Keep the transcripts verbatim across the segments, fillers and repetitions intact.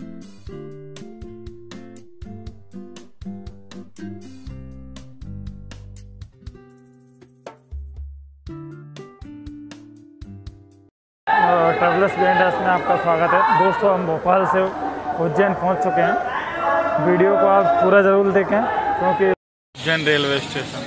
Travellers behind में आपका स्वागत है। दोस्तों, हम भोपाल से उज्जैन पहुंच चुके हैं। वीडियो को आप पूरा ज़रूर देखें क्योंकि उज्जैन रेलवे स्टेशन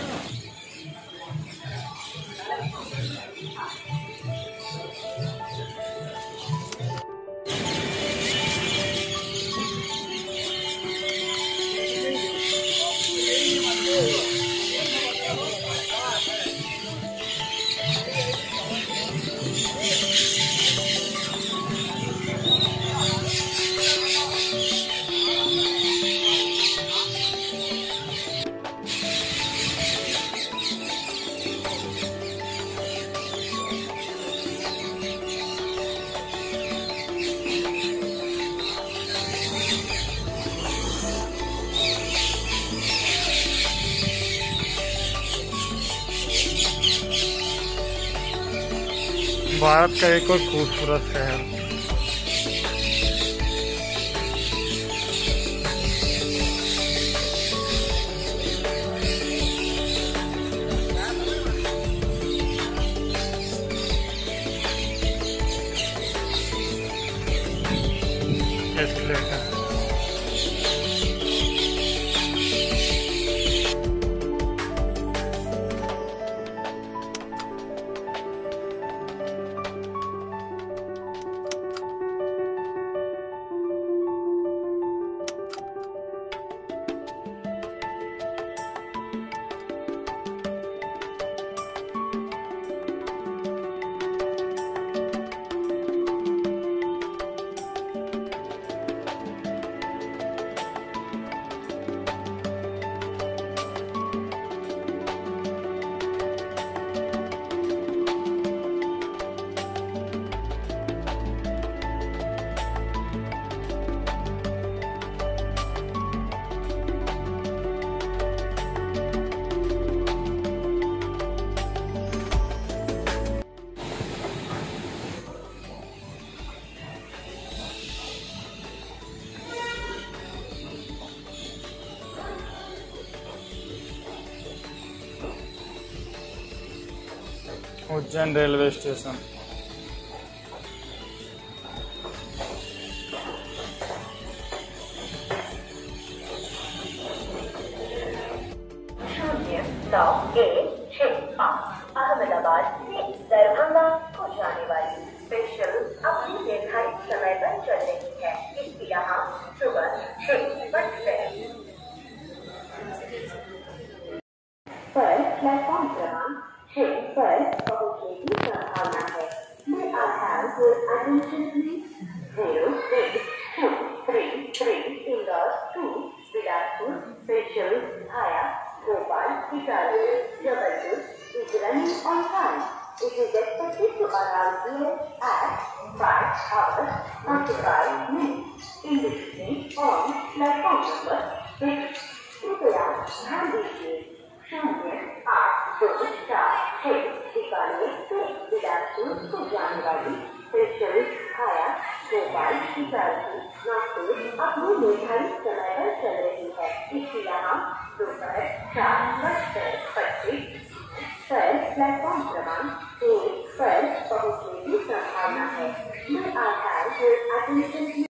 भारत का एक और खूबसूरत शहर। Escalator Ujjain railway station. शून्य नौ एक छह पाँच अहमदाबाद से दरभंगा को जाने वाली स्पेशल अपनी निर्धारित समय पर चल रही है। इसकी यहाँ सुबह छह बजकर पर प्लेटफॉर्म क्रमांक छह पर पहुंचने की संभावना है। May I have your attention please? zero eight two three three Indore to Udaipur special via Bhopal-Himmatnagar Jabalpur is running on time. It is expected to arrive here at five hours forty-five minutes. In this case on platform number six. कृपया ध्यान दीजिए। शून्य आठ दो चार छह बीकानेर से बिलासपुर को जाने वाली स्पेशल भाया भोपाल-हिसार नागपुर अपने निर्धारित समय पर चल रही